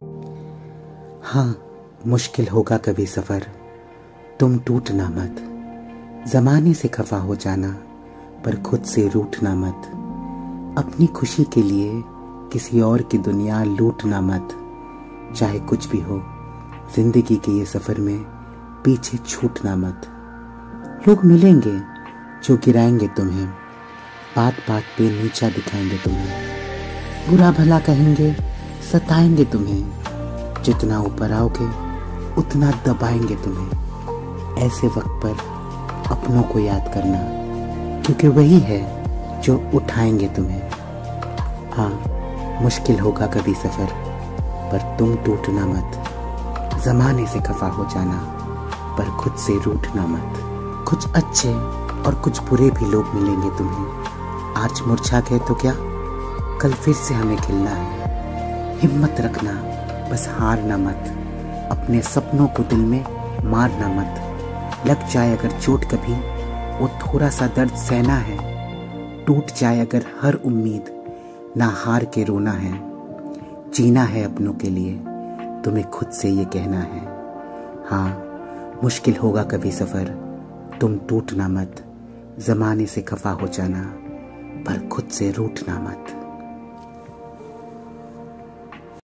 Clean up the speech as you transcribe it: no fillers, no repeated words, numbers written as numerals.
हाँ, मुश्किल होगा कभी सफ़र, तुम टूटना मत। ज़माने से खफा हो जाना, पर खुद से रूठना मत। अपनी खुशी के लिए किसी और की दुनिया लूटना मत। चाहे कुछ भी हो, जिंदगी के ये सफ़र में पीछे छूटना मत। लोग मिलेंगे जो गिराएंगे तुम्हें, बात बात पे नीचा दिखाएंगे तुम्हें। बुरा भला कहेंगे, सताएंगे तुम्हें। जितना ऊपर आओगे उतना दबाएंगे तुम्हें। ऐसे वक्त पर अपनों को याद करना, क्योंकि वही है जो उठाएंगे तुम्हें। हाँ, मुश्किल होगा कभी सफ़र, पर तुम टूटना मत। ज़माने से खफा हो जाना, पर खुद से रूठना मत। कुछ अच्छे और कुछ बुरे भी लोग मिलेंगे तुम्हें। आज मुरझा गए तो क्या, कल फिर से हमें खिलना है। हिम्मत रखना, बस हारना मत। अपने सपनों को दिल में मारना मत। लग जाए अगर चोट कभी, वो थोड़ा सा दर्द सहना है। टूट जाए अगर हर उम्मीद, ना हार के रोना है। जीना है अपनों के लिए, तुम्हें खुद से ये कहना है। हाँ, मुश्किल होगा कभी सफ़र, तुम टूटना मत। ज़माने से खफा हो जाना, पर खुद से रूठना मत।